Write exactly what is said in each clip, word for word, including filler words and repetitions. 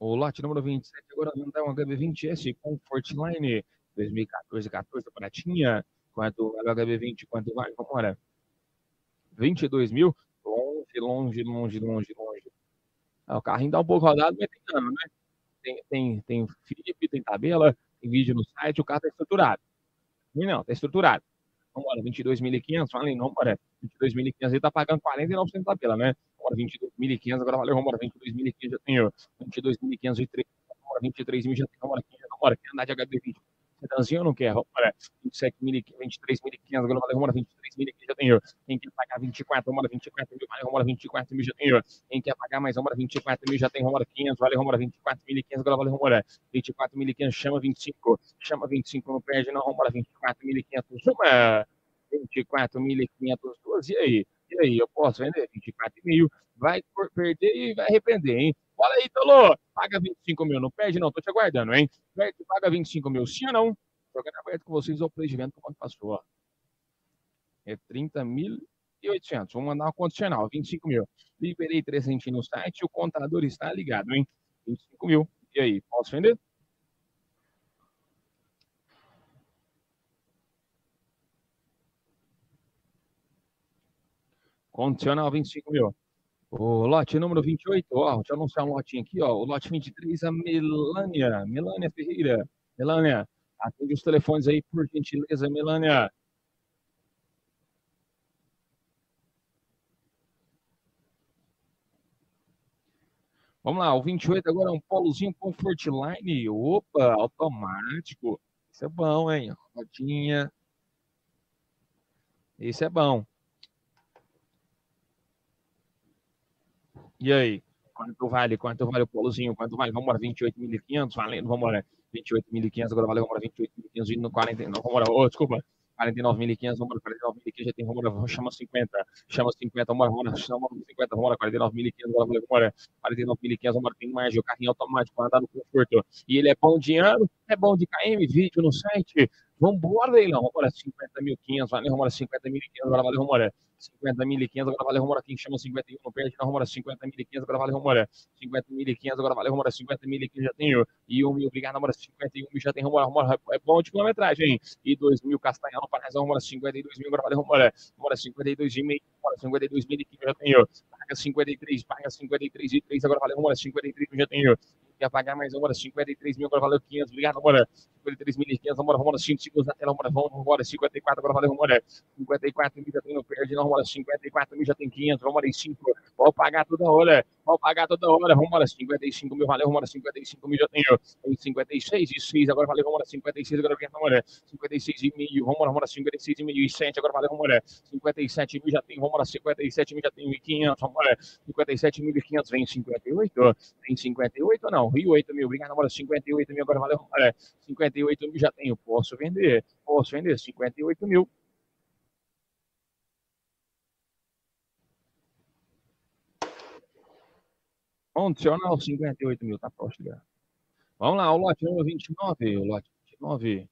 O lote número vinte e sete, agora Hyundai um H B vinte S Comfortline dois mil e quatorze, quatorze pratinha. Quanto vale o H B vinte? Quanto vale? Vambora. vinte e dois mil? Longe, longe, longe, longe, longe. Ah, o carrinho dá um pouco rodado, mas tem dano, né? Tem, tem, tem flip, tem tabela, tem vídeo no site, o carro tá estruturado. Não, tá estruturado. Vambora, vinte e dois mil e quinhentos, vale não, bora. vinte e dois mil e quinhentos, ele tá pagando quarenta e nove por cento da tabela, né? Vambora, vinte e dois mil e quinhentos, agora valeu, vambora, vinte e dois mil e quinhentos, já tenho vinte e dois mil e quinhentos e três, vambora, vinte e três mil, já tenho, vambora, vambora, quer andar de H B vinte? Sedanzinho ou não quer? Vambora, vinte e sete mil, vinte e três mil e quinhentos, agora valeu, vambora, vinte e três mil e quinhentos, já tenho. Quem quer pagar vinte e quatro, vambora, vinte e quatro mil, valeu, vambora, vinte e quatro mil, já tenho. Quem quer pagar mais, vambora, vinte e quatro mil, já tem, vambora, quinhentos, valeu, vambora, vinte e quatro mil e quinhentos, agora valeu, vambora, vinte e quatro mil e quinhentos, chama vinte e cinco, chama vinte e cinco, não perde, não, vambora, vinte e quatro mil e quinhentos, uma. vinte e quatro mil e quinhentos, e aí? E aí, eu posso vender vinte e quatro mil? Vai perder e vai arrepender, hein? Olha aí, Tolô, paga vinte e cinco mil, não perde não, tô te aguardando, hein? Paga vinte e cinco mil, sim ou não? Jogando aberto com vocês, o play de venda como passou, ó. É trinta mil e oitocentos, vamos mandar uma condicional, vinte e cinco mil. Liberei trezentos no site, o contador está ligado, hein? vinte e cinco mil, e aí, posso vender? Condicional vinte e cinco mil. O lote número vinte e oito, ó, deixa eu anunciar um lotinho aqui, ó. O lote vinte e três, a Melânia. Melânia Ferreira. Melânia, atende os telefones aí, por gentileza, Melânia. Vamos lá, o vinte e oito agora é um polozinho Comfortline. Opa, automático. Isso é bom, hein? Rodinha. Isso é bom. E aí? Quanto vale? Quanto vale o polozinho? Quanto vale? Vamos embora, vinte e oito mil e quinhentos, valendo, vamos embora. vinte e oito mil e quinhentos, agora valeu, vamos embora, vinte e oito mil e quinhentos, e no quarenta e nove, vamos embora, oh, desculpa, quarenta e nove mil e quinhentos, vamos embora, quarenta e nove mil e quinhentos, já tem, vamos embora, chama cinquenta, chama cinquenta, vamos embora, chama cinquenta, vamos embora, quarenta e nove mil e quinhentos, agora valeu, vamos embora, quarenta e nove mil e quinhentos, vamos embora, tem margem, o carrinho automático, para andar no conforto, e ele é bom de ano, é bom de K M, vídeo no site, vamos embora, leilão, vamos embora, cinquenta mil e quinhentos, valeu, vamos embora, cinquenta mil e quinhentos, agora valeu, vamos embora, cinquenta mil e quinhentos, agora valeu, vamos embora, quem chama cinquenta e um, não perde, não, vamos embora, cinquenta mil e quinhentos, agora valeu, vamos embora, cinquenta mil e quinhentos, agora valeu, vamos embora, cinquenta mil e quinhentos, já tenho, e um mil, obrigado, vamos embora, cinquenta e um mil, já tem, vamos embora, é bom de quilometragem, hein? E dois mil, Castanhal, Parás, vamos embora, cinquenta e dois mil, agora valeu, vamos embora, vamos embora, cinquenta e dois mil, vamos embora, cinquenta e dois mil e quinhentos, já tenho, paga cinquenta e três, paga cinquenta e três e três, agora valeu, vamos embora, cinquenta e três mil, já tenho, quer pagar mais, vamos embora, cinquenta e três mil, agora valeu, quinhentos, obrigado, vamos embora, cinquenta e três mil e quinhentos, vamos embora, vamos embora, cinco segundos na tela, vamos embora, vamos embora, cinquenta e quatro, agora valeu, vamos embora, cinquenta e quatro mil, já tem, não perde, não, vamos embora, cinquenta e quatro mil, já tem quinhentos, vamos embora, em cinco, vou pagar toda hora, vou pagar toda hora, vamos embora, cinquenta e cinco mil, valeu, vamos embora, cinquenta e cinco mil, já tenho, em cinquenta e seis e seis, agora valeu, vamos embora, cinquenta e seis, agora vamos embora, cinquenta e seis e meio, vamos embora, vamos embora, cinquenta e seis e meio e sete, agora valeu, vamos embora, cinquenta e sete mil, já tem, vamos embora, cinquenta e sete mil, já tem mil e quinhentos, vamos embora, cinquenta e sete mil e quinhentos, vem cinquenta e oito, vem cinquenta e oito ou não, e oito mil, obrigado, vamos embora, cinquenta e oito mil, agora valeu, vamos embora, cinquenta e oito mil, já tenho, posso vender, posso vender, cinquenta e oito mil. Condicional cinquenta e oito mil, tá próximo, cara. Vamos lá, o lote número vinte e nove, o lote vinte e nove.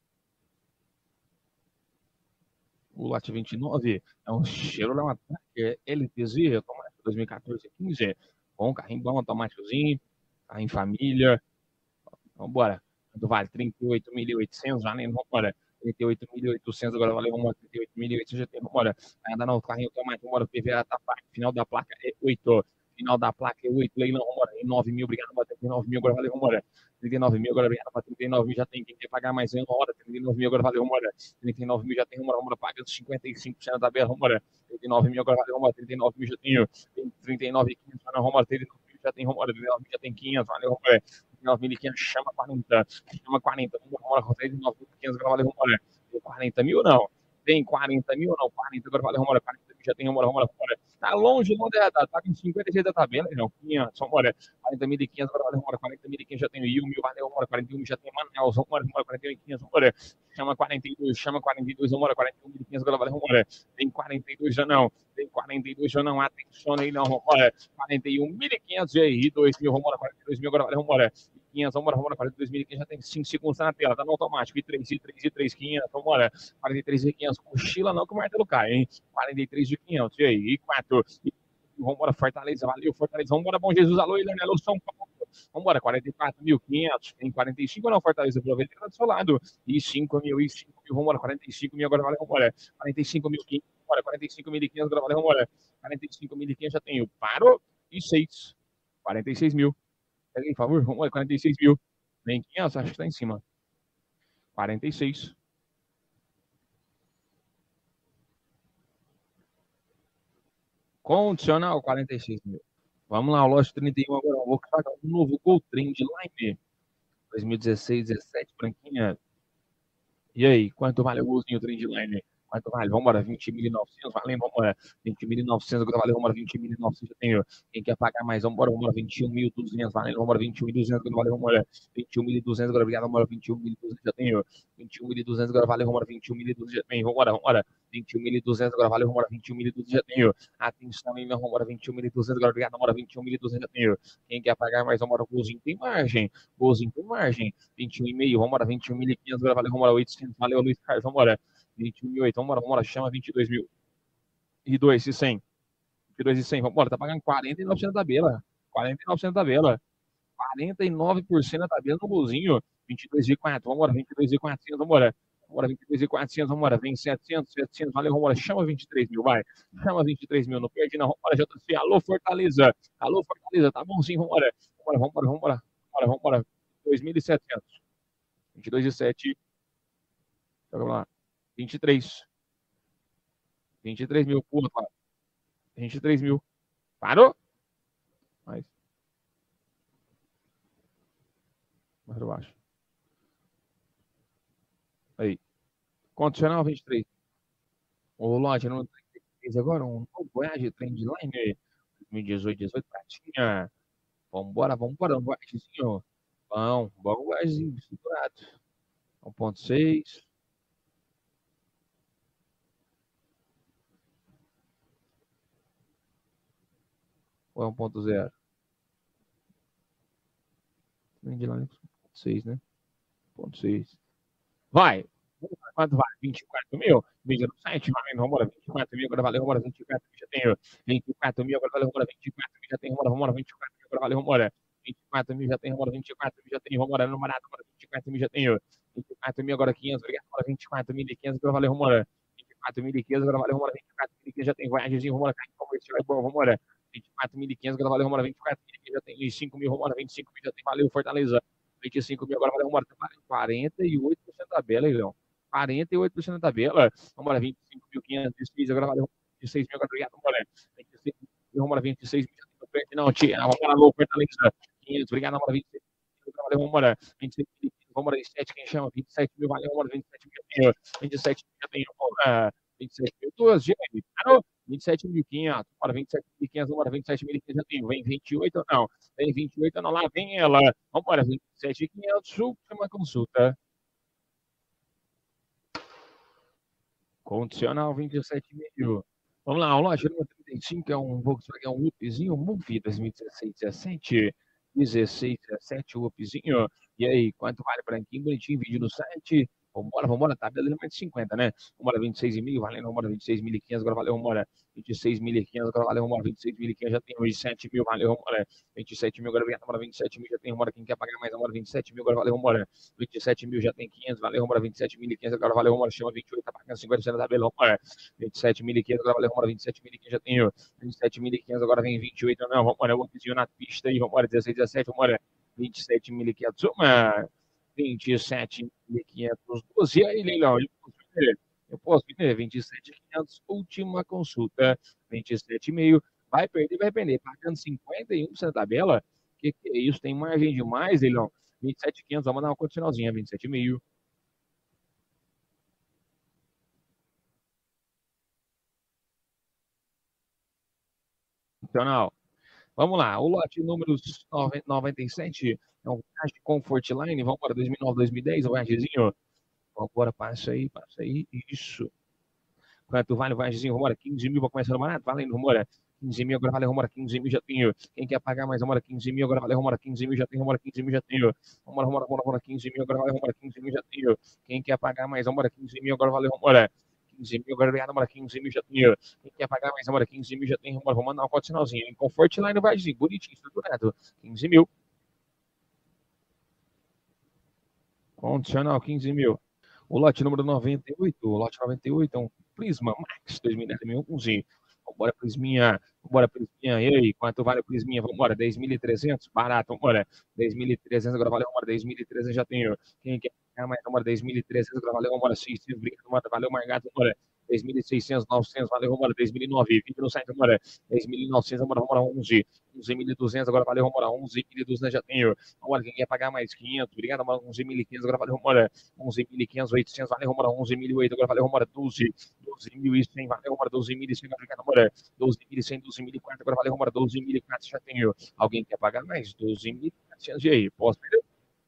O lote vinte e nove é um Chevrolet Tracker L T Z, automático dois mil e quatorze, quinze. Bom, carrinho bom, automáticozinho, carrinho família. Vamos embora. Quanto vale? trinta e oito mil e oitocentos, valendo, vamos embora. trinta e oito mil e oitocentos, agora valeu, vamos embora. trinta e oito mil e oitocentos, já tem, vamos embora. Ainda não, carrinho automático, vamos embora. P V A tá pago, final da placa é oito. Final da placa é oito, leilão, vamos embora. nove mil, obrigado, trinta e nove mil, agora valeu, vamos embora. trinta e nove mil, agora obrigado, trinta e nove mil, já tem. Quem quer pagar mais em uma hora? trinta e nove mil, agora valeu, vamos embora. trinta e nove mil, já tem, vamos embora, vamos embora. Pagando cinquenta e cinco por cento da tabela, vamos embora. trinta e nove mil, agora valeu, vamos embora. trinta e nove mil, já tenho. trinta e nove mil e quinhentos, vamos embora. trinta e nove mil, já tem, vamos embora. trinta e nove mil, já tem quinhentos, valeu, vamos embora. trinta e nove mil e quinhentos, chama quarenta. Chama quarenta, vamos embora. trinta e nove mil e quinhentos, agora valeu, vamos embora. Tem quarenta mil ou não? Tem quarenta mil ou não? quarenta, agora valeu, vamos embora. quarenta mil, já tem, vamos embora, vamos embora. Tá longe, não dá, tá, tá com cinquenta e seis da tabela, não, quinhentos, vamos embora. quarenta mil e quinhentos, agora valeu, vamos embora. quarenta mil e quinhentos, já tem um mil, valeu, vamos embora. quarenta e um mil, já tem Manaus, vamos embora, vamos embora. quarenta e um mil e quinhentos, vamos embora. Chama quarenta e dois, chama quarenta e dois, vamos embora. quarenta e um mil e quinhentos, agora valeu, vamos embora. Tem quarenta e dois, já não. Tem quarenta e dois, já não. Atenção aí, não, vamos embora. quarenta e um mil e quinhentos, e aí, dois mil, vamos embora. quarenta e dois mil, agora valeu, vamos embora. quinhentos, vamos embora, vamos embora. quarenta e dois mil e quinhentos, já tem cinco segundos na tela, tá no automático. E três, e três, e três, quinhentos, vamos embora. quarenta e três mil e quinhentos, cochila não que o martelo cai, hein? quarenta e três mil e quinhentos, e aí, e quatro. E vamos embora, Fortaleza, valeu, Fortaleza, vamos embora, Bom Jesus, alô, Ilane, alô, São Paulo. Vambora, quarenta e quatro mil e quinhentos. Tem quarenta e cinco não, Fortaleza, aproveita do seu lado. E cinco mil, e cinco mil, vambora, quarenta e cinco mil, agora vale, vambora. quarenta e cinco mil e quinhentos, vambora, quarenta e cinco mil e quinhentos, agora vale, vambora. quarenta e cinco mil e quinhentos já tenho. Parou. E seis. quarenta e seis mil. Pega aí, por favor. Vambora, quarenta e seis mil. Vem quinhentos, acho que tá em cima. quarenta e seis. Condicional, quarenta e seis mil. Vamos lá, o lote trinta e um agora. Eu vou colocar um novo Gol Trend Line. dois mil e dezesseis, dezessete, branquinha. E aí, quanto vale o golzinho Trendline? Quanto vale? Vamos embora, vinte mil e novecentos, valendo, vamos embora. vinte mil e novecentos, agora valeu, vamos embora, vinte mil e novecentos, já tenho. Quem quer pagar mais, vamos embora, vamos embora, vinte e um mil e duzentos, valendo, vamos embora, vinte e um mil e duzentos, agora valeu, vamos embora, vinte e um mil e duzentos, agora obrigado, vamos embora, vinte e um mil e duzentos, já tenho. vinte e um mil e duzentos, agora valeu, vamos embora, vinte e um mil e duzentos, já tenho, vamos embora, vamos embora. vinte e um mil e duzentos, agora valeu, vamos embora, vinte e um mil e duzentos, já tenho. Atenção, hein, vamos embora, vinte e um mil e duzentos, agora obrigado, vamos embora, vinte e um mil e duzentos, já tenho. Quem quer pagar mais, vamos embora, golzinho tem margem, golzinho tem margem. vinte e um e meio, vamos embora, vinte e um mil e quinhentos, agora valeu, vamos embora, oitocentos, valeu, Luiz Carlos, vamos embora. vinte e um mil e oito, vamos embora, vamos embora, chama vinte e dois mil. E dois e cem. vinte e dois e cem, vamos embora, tá pagando quarenta e nove por cento da tabela. quarenta e nove por cento da tabela. quarenta e nove por cento da tabela no golzinho. vinte e dois e quatro, vamos embora, vinte e dois e quatrocentos, vamos embora. Vamos embora, vinte e dois e quatrocentos, vamos embora, vem setecentos, setecentos, valeu, vamos embora, chama vinte e três mil, vai. Chama vinte e três mil, não perde não, vamos embora, J C, alô Fortaleza. Alô Fortaleza, tá bom sim, vamos embora. Vamos embora, vamos embora, vamos embora, vamos embora. dois mil e setecentos. vinte e dois e sete. Vamos lá. vinte e três. vinte e três mil, porra, vinte e três mil. Parou? Mais. Mais para baixo. Aí. Condicional vinte e três. O lote no trinta e três agora, um novo Voyage Trendline. dois mil e dezoito, dezoito, pratinha. Vambora, vambora, um Voyagezinho. Bom, bom Voyagezinho, estruturado. um ponto seis. Ou é um ponto zero? Trendline um ponto seis, né? um ponto seis. Vai. Quanto vai? vinte e quatro mil? Mídia no site, vai, vamos embora, vinte e quatro mil, agora valeu, vamos embora, vinte e quatro mil, já tenho. vinte e quatro mil, agora valeu, vamos embora, vinte e quatro mil, já tenho, vamos embora, vinte e quatro mil, agora valeu, vamos embora. vinte e quatro mil, já tenho, vamos embora, vinte e quatro mil, já tenho, vamos embora, no barato, agora vinte e quatro mil, já tenho. vinte e quatro mil, agora quinhentos, obrigado, agora vinte e quatro mil e quinhentos, agora valeu, vamos embora. vinte e quatro mil e quinhentos, agora valeu, vamos embora, vinte e quatro mil e quinhentos, já tem Voyagezinho, vamos embora, carne comercial é bom, vamos embora. vinte e quatro mil e quinhentos, agora valeu, vamos embora, vinte e quatro mil e quinhentos, já tem vinte e cinco mil, vamos embora, vinte e cinco mil, já tem, valeu, Fortaleza. vinte e cinco mil, agora valeu, vamos embora, quarenta e oito por cento da tabela, Leão. quarenta e oito por cento da tabela. Vamos embora, vinte e cinco mil e quinhentos, agora valeu, vinte e seis mil, agora obrigado, vamos embora. vinte e seis mil, vamos embora, vinte e seis mil, não, tia, vamos embora, louco, Fortaleza. quinhentos, obrigado, vamos embora, vinte e seis mil, valeu, vamos embora. vinte e seis mil, vamos embora, vinte e sete, quem chama? vinte e sete mil, valeu, vamos embora, vinte e sete mil, já tenho. vinte e sete mil, já tenho, vamos vinte e sete mil, duas, gente, parou? vinte e sete mil e quinhentos, bora, vinte e sete mil e quinhentos, vamos embora, vinte e sete mil e quinhentos, já tenho. Vem vinte e oito ou não? Vem vinte e oito ou não? Lá vem ela. Vamos embora, vinte e sete mil e quinhentos, última consulta. Condicional vinte e sete mil. Vamos lá, o lote número trinta e cinco é um Volkswagen um Upzinho, Move dois mil e dezesseis, dezessete. dezesseis, dezessete, o Upzinho. E aí, quanto vale branquinho, bonitinho, vídeo no site? Vambora, vambora, tabela de mais de cinquenta, né? Vambora, vinte e seis mil, valendo, vambora, vinte e seis mil e quinhentos, agora valeu, vambora, vinte e seis mil e quinhentos, agora valeu, vambora, vinte e seis mil e quinhentos, já tem vinte e sete mil, valeu, vambora, vinte e sete mil, agora vambora, vinte e sete mil, já tem, vambora, quem quer pagar mais, vambora, vinte e sete mil, agora valeu, vambora, vinte e sete mil, já tem quinhentos, valeu, vambora, vinte e sete mil e quinhentos, agora valeu, vambora, chama vinte e oito, tá pagando cinquenta por cento da tabela, vambora, vinte e sete mil e quinhentos, agora valeu, vambora, vinte e sete mil e quinhentos, já tenho, vinte e sete mil e quinhentos, agora vem vinte e oito, não, vambora, o upzinho na pista aí, vambora, dezesseis, dezessete, vambora, vinte e sete mil e quinhentos, uma... vinte e sete mil e quinhentos, doze, e aí, Leilão, eu posso vender? Eu posso vender, vinte e sete mil e quinhentos, última consulta, vinte e sete mil, vai perder, vai perder, pagando cinquenta e um por cento da tabela, que que é isso, tem margem demais, Leilão, vinte e sete mil e quinhentos, vamos dar uma condicionalzinha, vinte e sete mil. Condicional. Vamos lá, o lote número noventa e sete é um Voyage Comfortline, vamos para dois mil e nove, dois mil e dez, o Voyagezinho. Vamos embora, passa aí, passa aí, isso. Quanto vale o Voyagezinho? Vamos embora, quinze mil para começar no barato, valendo, vamos embora. quinze mil, agora valeu, vamos embora, quinze mil já tenho. Quem quer pagar mais, vamos embora, quinze mil, agora valeu, vamos embora, quinze mil já tenho, vamos embora, quinze mil já tenho. Vamos embora, vamos embora, vamos embora, quinze mil, agora valeu, vamos embora, quinze mil já tenho. Quem quer pagar mais, vamos embora, quinze mil, agora valeu, vamos embora. quinze mil, agora vamos embora, quinze mil já tenho. Quem quer pagar mais, vamos embora, quinze mil já tenho, vamos embora, vamos mandar um condicionalzinho. Em Comfortline no Voyagezinho, bonitinho, estruturado, quinze mil. Condicional, quinze mil. O lote número noventa e oito, o lote noventa e oito é um Prisma Max dois mil e dez mil e onze. Vambora, Prisminha. Vambora, Prisminha. E aí, quanto vale o Prisminha? Vambora, dez mil e trezentos. Barato, vambora. dez mil e trezentos, agora valeu, vambora. dez mil e trezentos já tenho. Quem quer pagar mais? Vambora, dez mil e trezentos, agora valeu, vambora. seiscentos, obrigado, vambora. Valeu, Margato, vambora. dez mil e seiscentos, novecentos, valeu, vambora. dez mil e novecentos, vinte no site, vambora. dez mil e novecentos, vambora, vambora. onze. onze mil e duzentos, agora valeu, vambora. onze mil e duzentos já tenho. Vambora, quem quer pagar mais? quinhentos, obrigado, vambora. onze mil e quinhentos, agora valeu, vambora. onze mil e quinhentos, oitocentos, valeu, vambora. onze mil e oitocentos, agora valeu, vambora. doze. doze mil e cem, valeu, vambora. doze mil e cem, vambora. doze mil e cem, doze mil e quatrocentos, agora valeu, vambora. doze mil e quatrocentos, já tenho. Alguém quer pagar mais? doze mil e quatrocentos, e aí? Posso perder?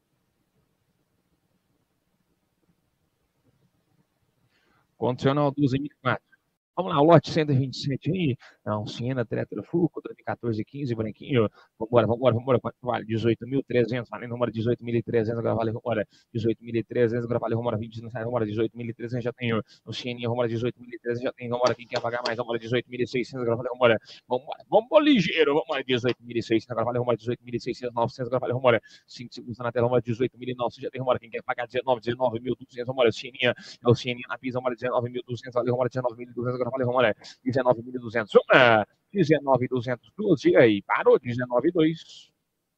Condicional doze mil e quatrocentos. Vamos lá, o lote cento e vinte e sete aí. Não, Siena, Tetra Fulco, dois mil e quatorze, quinze, branquinho. Vambora, vambora, vambora. Quanto vale? dezoito mil e trezentos. Vale, número dezoito mil e trezentos. Agora vale, vambora. dezoito mil e trezentos. Agora vale, vambora. vinte, vambora. dezoito mil e trezentos já tenho. No Siena, vambora. dezoito mil e trezentos já tenho. Vambora. Quem quer pagar mais? Vambora. dezoito mil e seiscentos. Agora vale, vambora. Vambora. Vambora ligeiro. Vambora. dezoito mil e seiscentos. Agora vale, vambora. dezoito mil e seiscentos. novecentos. Agora vale, vambora. cinco segundos na tela. Vambora. dezoito mil e novecentos. Já tem, vambora. Quem quer pagar? dezenove, dezenove mil e duzentos. Vambora. Siena. É o Siena na pista. Vambora. dezenove mil e duzentos. Vale, vambora. dezenove mil e duzentos. Agora vale, vambora. dezenove mil e duzentos. Uma. dezenove mil e duzentos. Duas. E aí? Parou. dezenove mil e dois.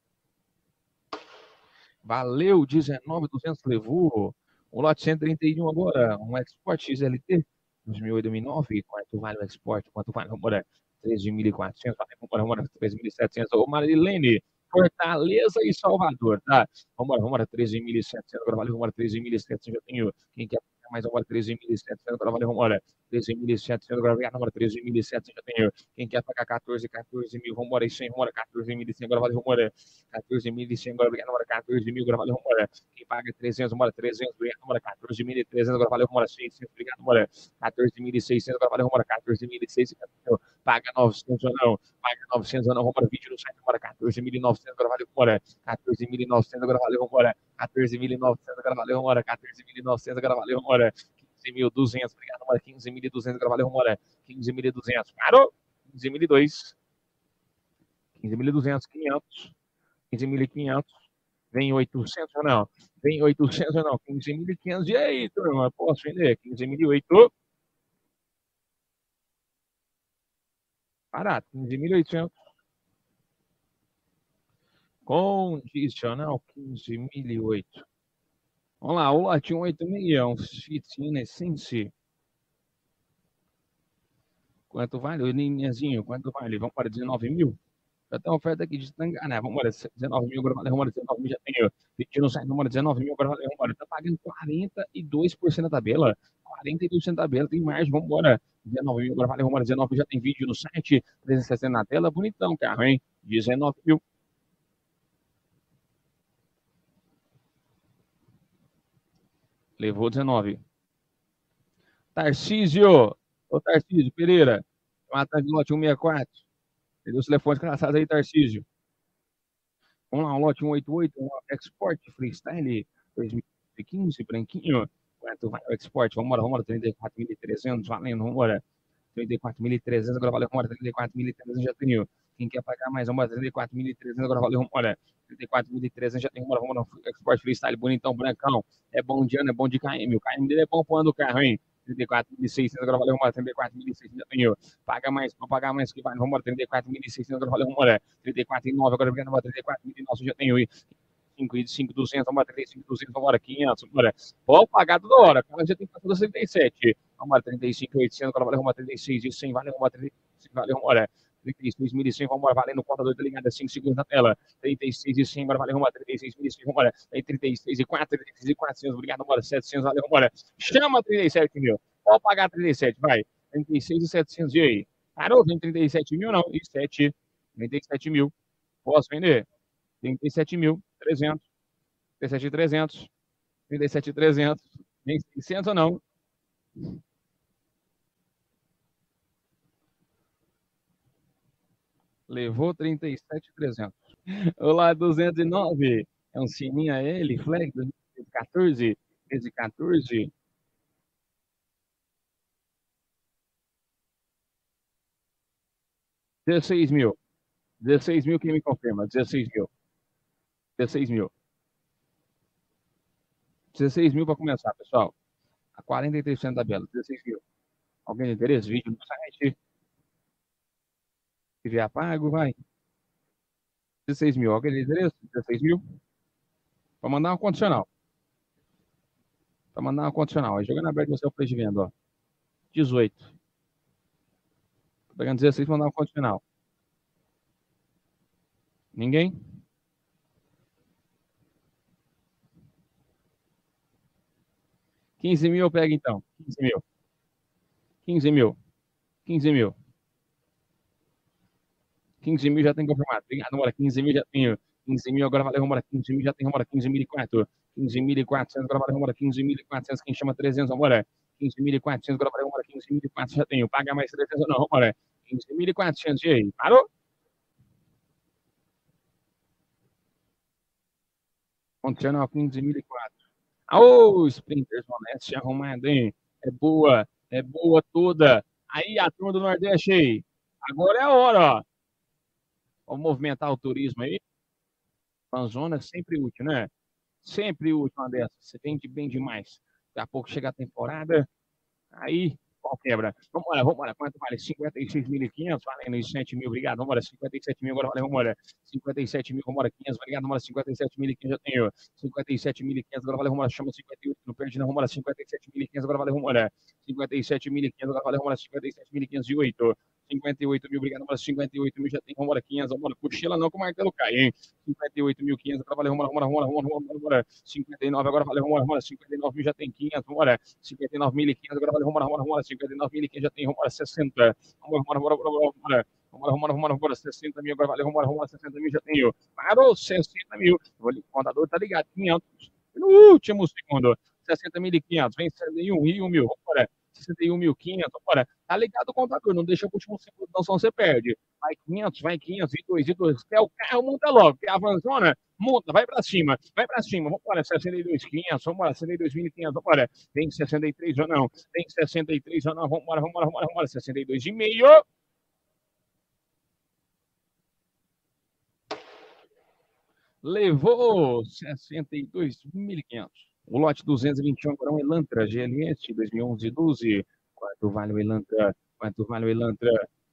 Valeu. dezenove mil e duzentos. Levou. O lote cento e trinta e um agora. Um Export X L T. dois mil e oito, dois mil e nove. Quanto vale o Export? Quanto vale? Vamos embora. treze mil e quatrocentos. Vamos embora. treze mil e setecentos. Ô, Marilene. Fortaleza e Salvador, tá? Vamos embora, vamos embora. treze mil e setecentos. Agora valeu. Vamos embora. treze mil e setecentos. Já tenho. Quem quer pagar mais? Vamos embora. treze mil e setecentos. Agora valeu. Vamos embora. treze mil e setecentos. Agora vamos embora. treze mil e setecentos. Já tenho. Quem quer pagar quatorze, quatorze mil? Vamos embora. E cem. Vamos embora. quatorze mil e cem. Agora valeu. Vamos embora. quatorze mil e cem. Agora vamos embora. quatorze mil. Agora valeu. Vamos embora. Quem paga trezentos? Vamos embora. trezentos. Obrigado. Vamos embora. quatorze mil e trezentos. Agora valeu. Vamos embora. seiscentos. Obrigado. Vamos embora. quatorze mil e seiscentos. Agora valeu. Vamos embora. quatorze mil e seiscentos. Paga novecentos ou não? Paga novecentos ou não? Vamos embora. vídeo no site. Vamos embora. quatorze mil e novecentos. Agora valeu. Vamos embora. quatorze mil e novecentos. Agora valeu. Vamos embora. quatorze mil e novecentos. Agora valeu. Vamos embora. quatorze mil e novecentos. Agora valeu. Vamos embora. quinze mil e duzentos. Obrigado. Vamos embora. quinze mil e duzentos. Agora valeu. Vamos embora. quinze mil e duzentos. Parou. quinze mil e dois. quinze mil e duzentos. quinhentos. quinze mil e quinhentos. Vem oitocentos ou não? Vem oitocentos ou não? quinze mil e quinhentos. E aí, turma? Posso vender? quinze mil e oito. Barato. quinze mil e oitocentos. Condicional quinze mil e oito. Vamos lá, o lote cento e oitenta e seis é um Fit Essence. Quanto vale? O linhazinho, quanto vale? Vamos para dezenove mil? Já tem uma oferta aqui de Tanganá. Vamos para dezenove mil, agora vale. Vamos para dezenove mil, já tenho. Pedindo no site, vamos dezenove mil, agora vale. Vamos embora. Tá pagando quarenta e dois por cento da tabela. quarenta e dois por cento da tabela, tem margem, vamos embora. dezenove mil, agora vale. Vamos embora. dezenove mil, já tem vídeo no site. trezentos e sessenta na tela, bonitão carro, hein? dezenove mil. Levou dezenove. Tarcísio. Ô, Tarcísio Pereira. Mata de lote cento e sessenta e quatro. Entendeu? Os telefones engraçados aí, Tarcísio. Vamos lá, um lote cento e oitenta e oito. Um Export Freestyle dois mil e quinze, branquinho. Quanto vai o Export? Vamos embora, vamos embora. trinta e quatro mil e trezentos, valendo, vamos embora. trinta e quatro mil e trezentos, agora valeu, vamos embora. trinta e quatro mil e trezentos já tenho. Quem quer pagar mais? Vamos embora. trinta e quatro mil e trezentos, agora valeu, vamos embora. trinta e quatro mil e trezentos já tem, vamos embora. Vamos embora. Export Freestyle, bonitão, brancão. É bom de ano, é bom de K M. O K M dele é bom pro ano do carro, hein? trinta e quatro mil e seiscentos, agora valeu, vamos embora. trinta e quatro mil e seiscentos já tenho. Paga mais, para pagar mais que vai. Vamos embora. trinta e quatro mil e seiscentos, agora valeu, vamos embora. trinta e quatro mil e nove, agora vamos embora. trinta e quatro mil e nove já tenho. cinco e cinco, duzentos, vamos embora. trinta e cinco, duzentos, vamos embora. quinhentos, vamos embora. Pode pagar toda hora. O cara já tem que passar trinta e sete. Vamos embora. trinta e cinco, oitocentos, agora valeu, vamos embora. trinta e seis e cem, valeu, vamos embora. trinta e cinco, valeu, vamos embora. trinta e seis mil e cem, vamos embora, valendo, contador tá ligado, cinco segundos na tela, trinta e seis e cem, bora, valeu, vamos embora, trinta e seis mil e cem, vamos embora, trinta e seis e quatro, trinta e seis e quatrocentos, obrigado, vamos embora, setecentos, valeu, vamos embora, chama trinta e sete mil, pode pagar trinta e sete, vai, trinta e seis e setecentos, e aí? Parou, vem trinta e sete mil, não, e sete, trinta e sete mil, posso vender? trinta e sete mil, trezentos, trinta e sete mil, trezentos, trinta e sete mil, trezentos, vem seiscentos ou não? Levou trinta e sete mil e trezentos. Olá, duzentos e nove. É um Sininha L, Flag dois mil e quatorze. dois mil e quatorze. dezesseis mil. dezesseis mil, quem me confirma? dezesseis mil. dezesseis mil. dezesseis mil para começar, pessoal. A quarenta e três por cento da tabela, dezesseis mil. Alguém tem interesse? Vídeo no site. Se vier pago, vai. dezesseis mil. Alguém tem interesse? dezesseis mil. Para mandar um condicional. Para mandar um condicional. Aí jogando aberto você é o preço de venda, ó. dezoito. Tô pegando dezesseis para mandar um condicional. Ninguém? quinze mil eu pego então. quinze mil. quinze mil. quinze mil. quinze mil já tem confirmado. Obrigado, bora. quinze mil já tenho. quinze mil agora valeu, bora. quinze mil já tem, bora. quinze mil e quatro. quinze mil e quatrocentos agora valeu, bora. quinze mil e quatrocentos. Quem chama trezentos, bora. quinze mil e quatrocentos agora valeu, bora. quinze mil e quatrocentos já tenho. Paga mais trezentos ou não, bora. quinze mil e quatrocentos. E aí? Parou? Condicional quinze mil e quatro. Ô, Sprinters Honest arrumado, hein? É boa. É boa toda. Aí a turma do Nordeste aí. Agora é a hora, ó. Vamos movimentar o turismo aí. Panzona é sempre útil, né? Sempre útil uma dessas. Você vende bem demais. Daqui a pouco chega a temporada, aí pau quebra. Vamos lá, vamos lá. Quanto vale? cinquenta e seis mil e quinhentos, valendo sete mil, obrigado. Vamos lá, cinquenta e sete mil, agora valeu, vamos lá. cinquenta e sete mil, vamos lá, quinhentos, obrigado. Vamos lá, cinquenta e sete mil e quinhentos, já tenho. cinquenta e sete mil e quinhentos, agora valeu, vamos lá, chama cinquenta e oito, não perde, não, vamos lá, cinquenta e sete mil e quinhentos, agora valeu, vamos lá. cinquenta e sete mil e quinhentos, agora valeu, vamos lá, cinquenta e sete mil e quinhentos e oito. cinquenta e oito mil, obrigado, vamos lá, cinquenta e oito mil, já tem, vamos lá, quinhentos, vamos lá, cochila não que o martelo cai, hein? cinquenta e oito mil e quinhentos, agora valeu, vamos lá, vamos lá, vamos lá, vamos lá, vamos lá, cinquenta e nove, agora valeu, vamos lá, vamos lá, cinquenta e nove mil, já tem quinhentos, vamos lá, cinquenta e nove mil e quinhentos, agora valeu, vamos lá, vamos lá, vamos lá, cinquenta e nove mil e quinhentos, já tem, vamos lá, sessenta, vamos lá, vamos lá, vamos lá, vamos lá, vamos lá, vamos lá, vamos lá, vamos lá, sessenta mil, agora valeu, vamos lá, vamos lá, sessenta mil, já tenho, parou, sessenta mil, o contador tá ligado, quinhentos, no último segundo, sessenta mil e quinhentos, vem sessenta e um, e um mil, vamos lá, sessenta e um mil e quinhentos, bora. Tá ligado o contador, não deixa o último segundo, não, senão você perde. Vai quinhentos, vai quinhentos, e dois, e dois. Quer o carro, monta logo. Quer a vanzona? Monta, vai pra cima, vai pra cima. Vamos embora, sessenta e dois mil e quinhentos, vamos embora, sessenta e dois mil e quinhentos, vamos embora. Tem sessenta e três ou não? Tem sessenta e três ou não? Vamos embora, vamos embora, vamos embora, vamos embora. sessenta e dois e meio. Levou sessenta e dois mil e quinhentos. O lote duzentos e vinte e um agora é um Elantra G L S dois mil e onze doze. Quanto vale o Elantra? Quanto vale o Elantra?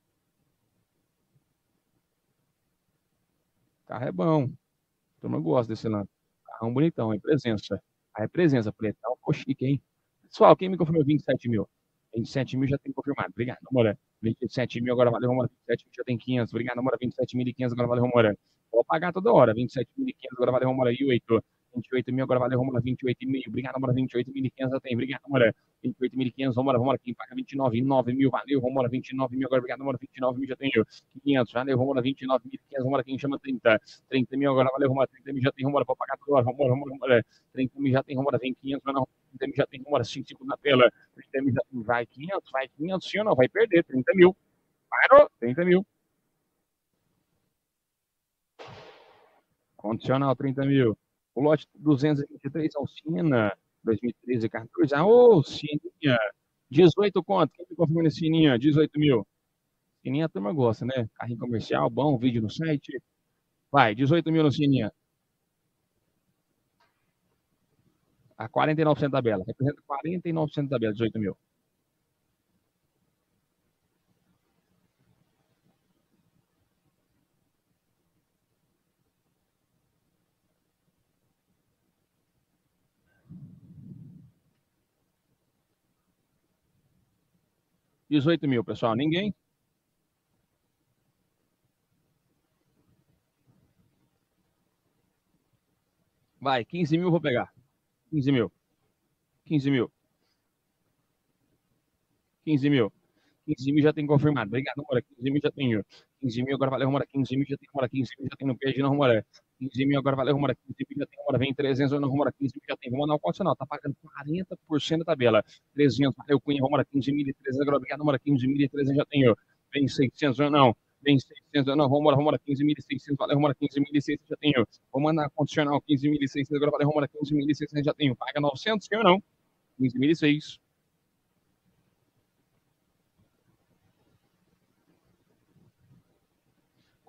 Carro é bom. Eu não gosto desse Elantra. Carro bonitão, hein? Presença. Aí presença, pretão, ficou chique, hein? Pessoal, quem me confirmou vinte e sete mil? vinte e sete mil já tem confirmado. Obrigado, Mora. vinte e sete mil agora valeu, Mora. vinte e sete mil já tem quinhentos. Obrigado, Mora. vinte e sete mil e quinhentos agora valeu, Mora. Vou pagar toda hora. vinte e sete mil e quinhentos agora valeu, Mora. E oito. vinte e oito mil agora valeu, Mora. vinte e oito mil. Obrigado, Mora. vinte e oito mil e quinhentos já tem. Obrigado, Mora. vinte e oito mil e quinhentos, vamos embora, quem paga vinte e nove, nove mil, valeu, vamos embora, vinte e nove mil, agora obrigado, vamos embora, vinte e nove mil, já tenho quinhentos, valeu, vamos embora, vinte e nove mil, quinhentos, vamos embora, quem chama trinta, trinta mil, agora valeu, vamos embora, trinta mil, já tem, vamos embora, vou pagar toda hora, vamos embora, vamos embora, trinta mil, já tem, vamos embora, vem quinhentos, vai não, trinta mil, já tem, vamos embora, cinco, cinco na tela, trinta mil, já tem, vai quinhentos, vai quinhentos, sim ou não, vai perder, trinta mil, parou, trinta mil, condicional, trinta mil, o lote duzentos e vinte e três, Alcina, dois mil e treze, quatorze, ah, ô, Sininha, dezoito conto, quem me confirma nesse Sininha? dezoito mil. Sininha a turma gosta, né? Carrinho comercial, bom, vídeo no site. Vai, dezoito mil no Sininha. A quarenta e nove por cento da tabela. Representa quarenta e nove por cento da tabela, dezoito mil. dezoito mil, pessoal. Ninguém? Vai, quinze mil vou pegar. quinze mil. quinze mil. quinze mil. quinze mil já tem confirmado. Obrigado, Mora. quinze mil já tenho. quinze mil agora valeu, Mora. quinze mil já tem, Mora. quinze mil já tem no peixe, não, Mora. quinze mil agora valeu, Mora. quinze mil já tem, Mora. Vem trezentos, não, Mora. quinze mil já tem. Vamos mandar o condicional. Tá pagando quarenta por cento da tabela. trezentos, valeu, Cunha. Vamos, Mora. quinze mil e trezentos agora. Obrigado, Mora. quinze mil e trezentos já tenho. Vem seiscentos, não. Vem seiscentos, não. Vamos, Mora. Vamos, Mora. quinze mil e seiscentos, valeu, Mora. quinze mil e seiscentos já tenho. Vou mandar condicional. quinze mil e seiscentos agora. Valeu, Mora. quinze mil e seiscentos já tenho. Paga novecentos, sim ou não? quinze mil e seis.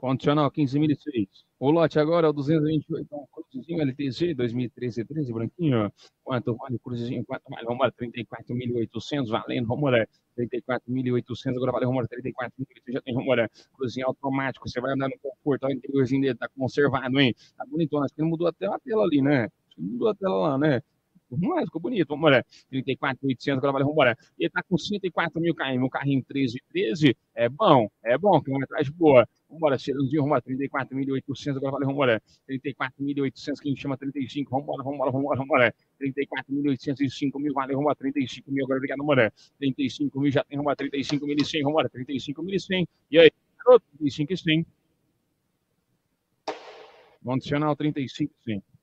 Condicional quinze mil e seis. O lote agora é o duzentos e vinte e oito, um cruzezinho L T Z dois mil e treze, treze, branquinho. Quanto vale o cruzezinho? Quanto vale? Vamos embora, trinta e quatro mil e oitocentos, valendo, vamos embora, trinta e quatro mil e oitocentos, agora vale, vamos embora, trinta e quatro mil e oitocentos, já tem, vamos embora, cruzezinho automático, você vai andar no conforto, olha o interiorzinho dele, tá conservado, hein? Tá bonitão, acho que ele mudou até a tela ali, né? Acho que mudou a tela lá, né? Mas ficou bonito, vamos embora. trinta e quatro mil e oitocentos, agora vale, vamos embora. Ele tá com cento e quatro mil km, um carrinho treze, treze, é bom, é bom, que é uma atrás boa. Vamos embora, Ceilãozinho, vamos embora, trinta e quatro mil e oitocentos, agora vale, vamos embora. trinta e quatro mil e oitocentos, que a gente chama trinta e cinco, vamos embora, vamos embora, vamos embora, vamos embora. trinta e quatro mil e oitocentos e cinco mil, vale, vamos embora, trinta e cinco mil, agora obrigado, vamos embora. trinta e cinco mil, já tem, vamos embora, trinta e cinco mil e cem, vamos embora, trinta e cinco mil e cem. E aí, trinta e cinco e cem. Condicional trinta e cinco e cem.